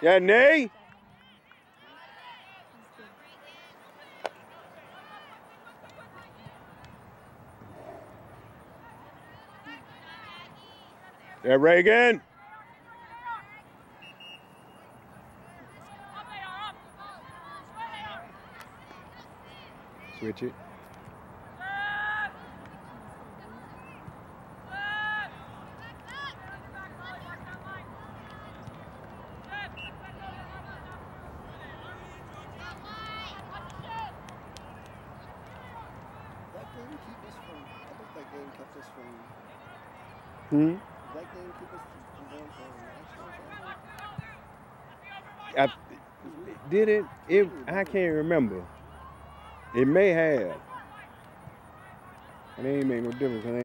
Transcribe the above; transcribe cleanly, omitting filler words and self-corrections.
Yeah, Nay. Yeah, Reagan. Switch it. That game keep us from. I think that game kept us from. Hmm. That game keep us from going for nationals. Did it? I can't remember. It may have. It ain't make no difference.